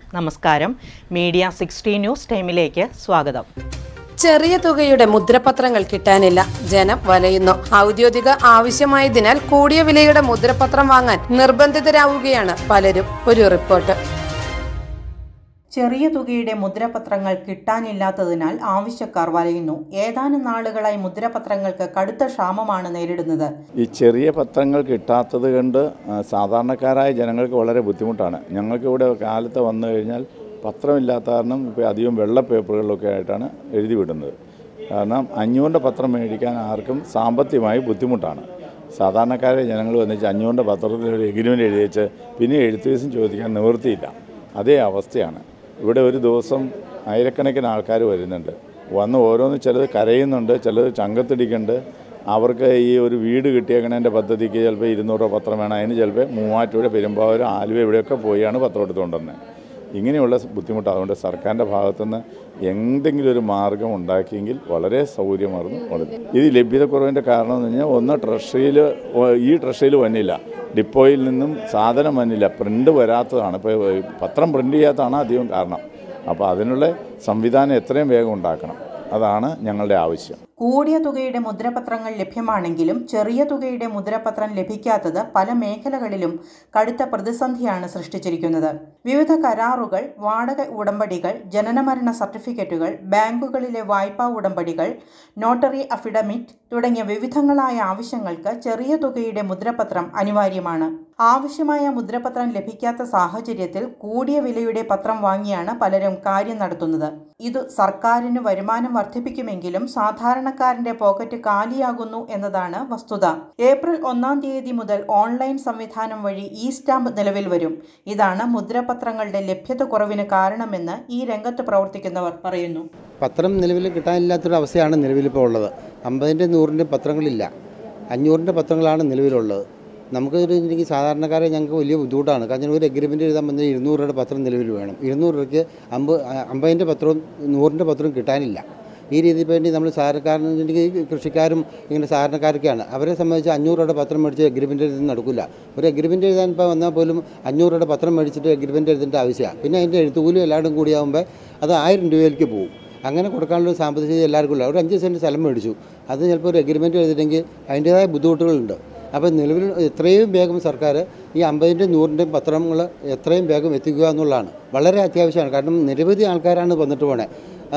നമസ്കാരം. Media 60 news ടൈമിലേക്ക് സ്വാഗതം. ചെറിയ തുകയുടെ മുദ്രപത്രങ്ങൾ കിട്ടാനില്ല, ജനം വലയുന്നു. ഔദ്യോഗിക ആവശ്യമായതിനാൽ കൂടിയ വിലയുടെ മുദ്രപത്രം വാങ്ങാൻ നിർബന്ധിതരാവുകയാണ് പലരും. ഒരു റിപ്പോർട്ട്. ചെറിയ തുകയുടെ മുദ്രപത്രങ്ങൾ കിട്ടാനില്ലാത്തതിനാൽ ആവശ്യക്കാർ വലയുന്നു. ഏതാനും നാളുകളായി മുദ്രപത്രങ്ങൾക്ക് കടുത്ത ക്ഷാമമാണ് നേരിടുന്നത്. ഈ ചെറിയ പത്രങ്ങൾ കിട്ടാത്തത് കൊണ്ട് സാധാരണക്കാരായ ജനങ്ങൾക്ക് വളരെ ബുദ്ധിമുട്ടാണ്. ഞങ്ങൾക്കിവിടെ കാലത്ത് വന്നു കഴിഞ്ഞാൽ പത്രമില്ലാത്ത കാരണം ഇപ്പോൾ അധികം വെള്ള പേപ്പറുകളിലൊക്കെ ആയിട്ടാണ് എഴുതി വിടുന്നത്. കാരണം 500 പത്രം മേടിക്കാൻ ആർക്കും സാമ്പത്തികമായി ബുദ്ധിമുട്ടാണ്. സാധാരണക്കാരായ ജനങ്ങൾ വന്നിച്ച് 500 പത്രത്തിൽ ഒരു എഗ്രിമെൻ്റ് എഴുതി വെച്ച് പിന്നെ എഴുത്ത് ഫീസും ചോദിക്കാൻ നിവൃത്തിയില്ല. അതേ അവസ്ഥയാണ്. ഇവിടെ ഒരു ദിവസം ആയിരക്കണക്കിന് ആൾക്കാർ വരുന്നുണ്ട്. വന്ന് ഓരോന്ന് ചിലത് കരയുന്നുണ്ട്, ചിലത് ചങ്കത്തിടിക്കുന്നുണ്ട്. അവർക്ക് ഈ ഒരു വീട് കിട്ടിയേക്കണതിൻ്റെ പദ്ധതിക്ക് ചിലപ്പോൾ 200 പത്രം വേണം. അതിന് ചിലപ്പോൾ മൂവാറ്റുപുഴ, പെരുമ്പാവൂർ, ആലുവ ഇവിടെയൊക്കെ പോയാണ് പത്രം എടുത്തുകൊണ്ടുവന്നത്. ഇങ്ങനെയുള്ള ബുദ്ധിമുട്ട്. അതുകൊണ്ട് സർക്കാരിൻ്റെ ഭാഗത്തുനിന്ന് എന്തെങ്കിലും ഒരു മാർഗം ഉണ്ടാക്കിയെങ്കിൽ വളരെ സൗകര്യമായിരുന്നു. ഇത് ലഭ്യതക്കുറവിൻ്റെ കാരണം എന്ന് പറഞ്ഞാൽ ഒന്ന് ട്രഷറിയിൽ വന്നില്ല, ഡിപ്പോയിൽ നിന്നും സാധനം വന്നില്ല, പ്രിൻ്റ് വരാത്തതാണ്. ഇപ്പോൾ പത്രം പ്രിൻ്റ് ചെയ്യാത്തതാണ് അധികം കാരണം. അപ്പോൾ അതിനുള്ള സംവിധാനം എത്രയും വേഗം ഉണ്ടാക്കണം. അതാണ് ഞങ്ങളുടെ ആവശ്യം. കൂടിയ തുകയുടെ മുദ്രപത്രങ്ങൾ ലഭ്യമാണെങ്കിലും ചെറിയ തുകയുടെ മുദ്രപത്രം ലഭിക്കാത്തത് പല മേഖലകളിലും കടുത്ത പ്രതിസന്ധിയാണ് സൃഷ്ടിച്ചിരിക്കുന്നത്. വിവിധ കരാറുകൾ, വാടക ഉടമ്പടികൾ, ജനനമരണ സർട്ടിഫിക്കറ്റുകൾ, ബാങ്കുകളിലെ വായ്പാ ഉടമ്പടികൾ, നോട്ടറി അഫിഡവിറ്റ് തുടങ്ങിയ വിവിധങ്ങളായ ആവശ്യങ്ങൾക്ക് ചെറിയ തുകയുടെ മുദ്രപത്രം അനിവാര്യമാണ്. ആവശ്യമായ മുദ്രപത്രം ലഭിക്കാത്ത സാഹചര്യത്തിൽ കൂടിയ വിലയുടെ പത്രം വാങ്ങിയാണ് പലരും കാര്യം നടത്തുന്നത്. ഇത് സർക്കാരിന് വരുമാനം വർദ്ധിപ്പിക്കുമെങ്കിലും സാധാരണക്കാരന്റെ പോക്കറ്റ് കാലിയാകുന്നു എന്നതാണ് വസ്തുത. ഏപ്രിൽ 1-ാം തീയതി മുതൽ ഓൺലൈൻ സംവിധാനം വഴി ഇ സ്റ്റാമ്പ് നിലവിൽ വരും. ഇതാണ് മുദ്രപത്രങ്ങളുടെ ലഭ്യത കുറവിന് കാരണമെന്ന് ഈ രംഗത്ത് പ്രവർത്തിക്കുന്നവർ പറയുന്നു. പത്രം നിലവിൽ കിട്ടാനില്ലാത്തൊരു അവസ്ഥയാണ് നിലവിലിപ്പോൾ ഉള്ളത്. 50-ൻ്റെ 100-ൻ്റെ പത്രങ്ങളില്ല, 500-ൻ്റെ പത്രങ്ങളാണ് നിലവിലുള്ളത്. നമുക്ക് സാധാരണക്കാരെ ഞങ്ങൾക്ക് വലിയ ബുദ്ധിമുട്ടാണ്. കാരണം ഒരു എഗ്രിമെൻ്റ് എഴുതാൻ വന്നാൽ 200 രൂപയുടെ പത്രം നിലവിൽ വേണം. 200 രൂപയ്ക്ക് 50-ൻ്റെ പത്രവും 100-ൻ്റെ പത്രവും കിട്ടാനില്ല. ഈ രീതിയിൽ വേണ്ടി നമ്മൾ സാധാരണക്കാരൻ, കൃഷിക്കാരും ഇങ്ങനെ സാധാരണക്കാരൊക്കെയാണ്. അവരെ സംബന്ധിച്ച് 500 രൂപയുടെ പത്രം മേടിച്ച് എഗ്രിമെൻ്റ് എഴുതുന്ന നടക്കില്ല. ഒരു എഗ്രിമെൻ്റ് എഴുതാൻ ഇപ്പോൾ വന്നാൽ പോലും 500 രൂപയുടെ പത്രം മേടിച്ചിട്ട് എഗ്രിമെൻ്റ് എഴുതേണ്ട ആവശ്യമാണ്. പിന്നെ അതിൻ്റെ എഴുത്തുകൂലിയും എല്ലാവരും കൂടിയാകുമ്പോൾ അത് 1000 രൂപയിലേക്ക് പോകും. അങ്ങനെ കൊടുക്കാനുള്ള സാമ്പത്തിക സ്ഥിതി എല്ലാവർക്കും ഇല്ല. ഒരു 5 സെൻറ്റ് സ്ഥലം മേടിച്ചു, അത് ചിലപ്പോൾ ഒരു എഗ്രിമെൻ്റ് എഴുതിയിട്ടെങ്കിൽ അതിൻ്റേതായ ബുദ്ധിമുട്ടുകളുണ്ട്. അപ്പോൾ നിലവിൽ എത്രയും വേഗം സർക്കാർ ഈ 50-ൻ്റെയും 100-ൻ്റെയും പത്രങ്ങൾ എത്രയും വേഗം എത്തിക്കുക എന്നുള്ളതാണ് വളരെ അത്യാവശ്യമാണ്. കാരണം നിരവധി ആൾക്കാരാണ് വന്നിട്ട് പോണേ.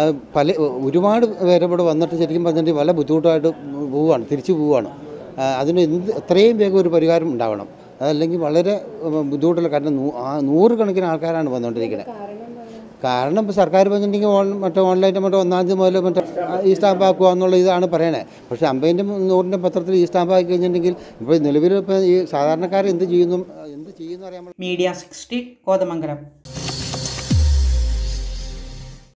ഒരുപാട് പേരെ ഇവിടെ വന്നിട്ട് ശരിക്കും പറഞ്ഞിട്ട് വളരെ ബുദ്ധിമുട്ടായിട്ട് തിരിച്ചു പോവുകയാണ്. അതിന് എത്രയും വേഗം ഒരു പരിഹാരം ഉണ്ടാവണം. അതല്ലെങ്കിൽ വളരെ ബുദ്ധിമുട്ടുള്ള, കാരണം 100 കണക്കിന് ആൾക്കാരാണ് വന്നുകൊണ്ടിരിക്കുന്നത്. കാരണം ഇപ്പോൾ സർക്കാർ പറഞ്ഞിട്ടുണ്ടെങ്കിൽ ഓൺലൈൻ്റെ 1-ാം തീയതി മുതൽ ഈ സ്റ്റാമ്പ് ആക്കുക എന്നുള്ള ഇതാണ് പറയണേ. പക്ഷേ 50-ൻ്റെ 100-ൻ്റെ പത്രത്തിൽ ഈ സ്റ്റാമ്പ് ആക്കി കഴിഞ്ഞിട്ടുണ്ടെങ്കിൽ ഇപ്പോൾ നിലവിൽ ഇപ്പോൾ ഈ സാധാരണക്കാർ എന്ത് ചെയ്യുന്നു അറിയാൻ. മീഡിയ 60 കോതമംഗലം.